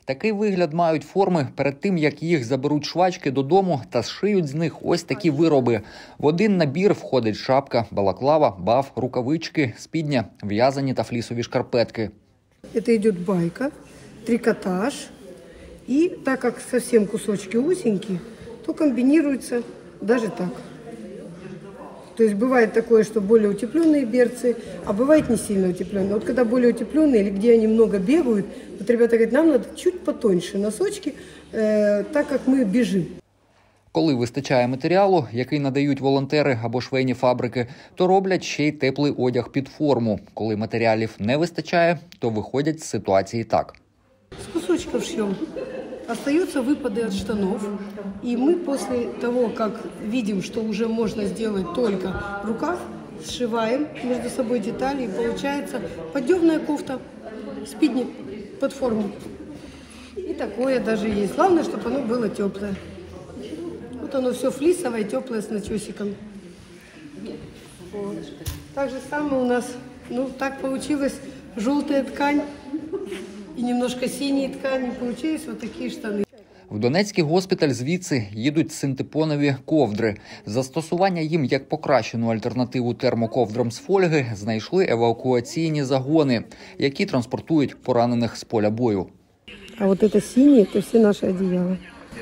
Такий вигляд мають форми перед тим, як їх заберуть швачки додому та зшиють з них ось такі вироби. В один набір входить шапка, балаклава, баф, рукавички, спідня, в'язані та флісові шкарпетки. Це йде байка, трикотаж. И так как совсем кусочки узенькие, то комбинируется даже так. То есть бывает такое, что более утепленные берцы, а бывает не сильно утепленные. Вот когда более утепленные или где они много бегают, вот ребята говорят, нам надо чуть потоньше носочки, так как мы бежим. Коли вистачає матеріалу, який надають волонтери або швейні фабрики, то роблять ще й теплий одяг під форму. Коли матеріалів не вистачає, то виходять з ситуації так. С кусочков шьем. Остаются выпады от штанов. И мы после того, как видим, что уже можно сделать только рукав, сшиваем между собой детали. И получается поддевная кофта, спидник под форму. И такое даже есть. Главное, чтобы оно было теплое. Вот оно все флисовое, теплое с начесиком. Вот. Так же самое у нас, так получилось, желтая ткань. І немножко синьої ткані, получились вот такі штани. В Донецький госпіталь звідси їдуть синтепонові ковдри. Застосування їм як покращену альтернативу термоковдрам з фольги знайшли евакуаційні загони, які транспортують поранених з поля бою. А вот це сині – це всі наші одіяла.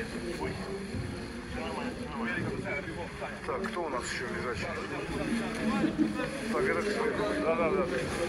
Так, хто у нас ще лежачий? Так, это все.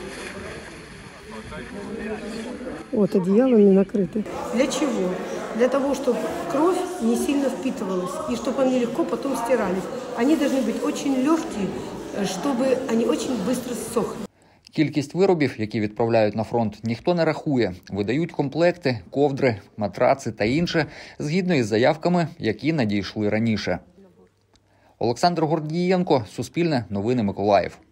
Вот одеялами накрыты. Для чего? Для того, чтобы кровь не сильно впитывалась и чтобы они легко потом стирались. Они должны быть очень легкие, чтобы они очень быстро ссохли. Кількість виробів, які відправляють на фронт, ніхто не рахує. Видають комплекти, ковдри, матраци та інше, згідно із заявками, які надійшли раніше. Олександр Гордієнко, Суспільне, Новини Миколаїв.